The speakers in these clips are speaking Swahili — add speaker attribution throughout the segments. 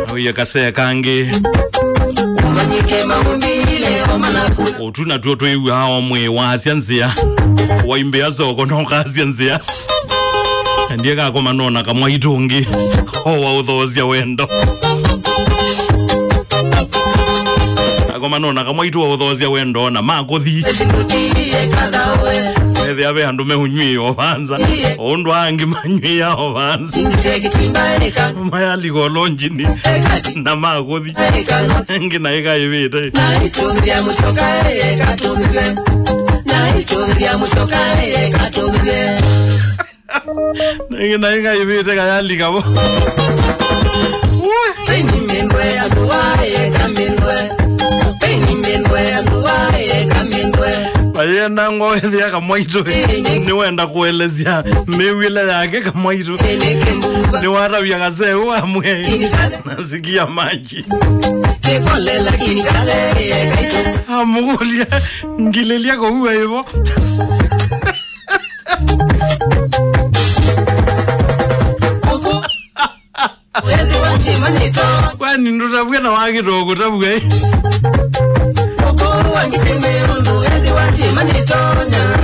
Speaker 1: Oya kase kangi
Speaker 2: Umanyike mahumbile omanaku
Speaker 1: Otuna tuoto iwi hao mwe wasianzia Waimbe azoko noka asianzia Ndiye kako manona kama itungi Hoa Kuthoosya Wendo Kako manona kama itu wa Kuthoosya Wendo na makothi Ethi abe handu mehunyui ofanza Ondo hangi manyui ya ofanza Mayali kolonjini Na makothi Engi na ika ibite
Speaker 2: Naitumia mutoka katumile Naitumia mutoka katumile
Speaker 1: Engi na ika ibite kayali kabo
Speaker 2: Penny minwe aguwaye kamindwe Penny minwe aguwaye kamindwe
Speaker 1: Payenda ngoethi ya Mwaitu ni wenda kuelezea miwile yake Mwaitu ni watabia kase uwa mwe nasikia maji
Speaker 2: Kepole lakini kale
Speaker 1: amugulia ngilelia kwa uwa hivo
Speaker 2: Wezi wanjimanito
Speaker 1: kwani ndutabuke na wakitoko tabuke
Speaker 2: Oko wangiteme undu wezi wanjimanitonya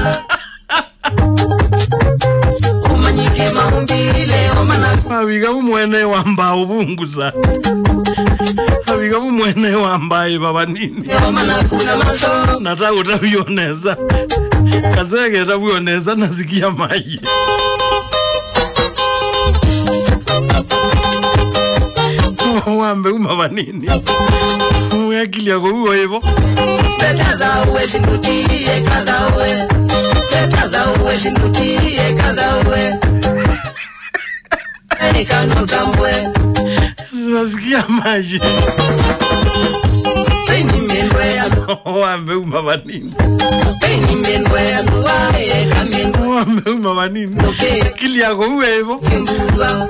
Speaker 2: Umanyike mahumbile omanaku
Speaker 1: Abiga bumwene wamba ubunguza Abiga bumwene wamba baba nini
Speaker 2: Omanaku na maso
Speaker 1: Nata utabioneza Kasege utabioneza nasikia maji Wambe umaba nini Mwakili yako uwa hivo
Speaker 2: Tetaza uwe sindutie kada uwe Tetaza uwe sindutie kada uwe Eka notambwe
Speaker 1: nasikia maji
Speaker 2: Penny minwe aguwaye
Speaker 1: Wambe umaba nini
Speaker 2: Penny minwe aguwaye kamindwe
Speaker 1: Wambe umaba nini Kili yako uwa hivo
Speaker 2: Kimbuba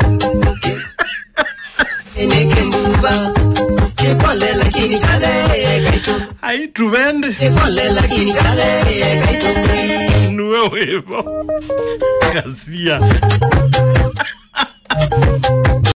Speaker 2: Kimbuba Kepole lakini kale kaitu
Speaker 1: Ai tubende
Speaker 2: Kepole lakini kale kaitu
Speaker 1: Nuwe hivo Kasia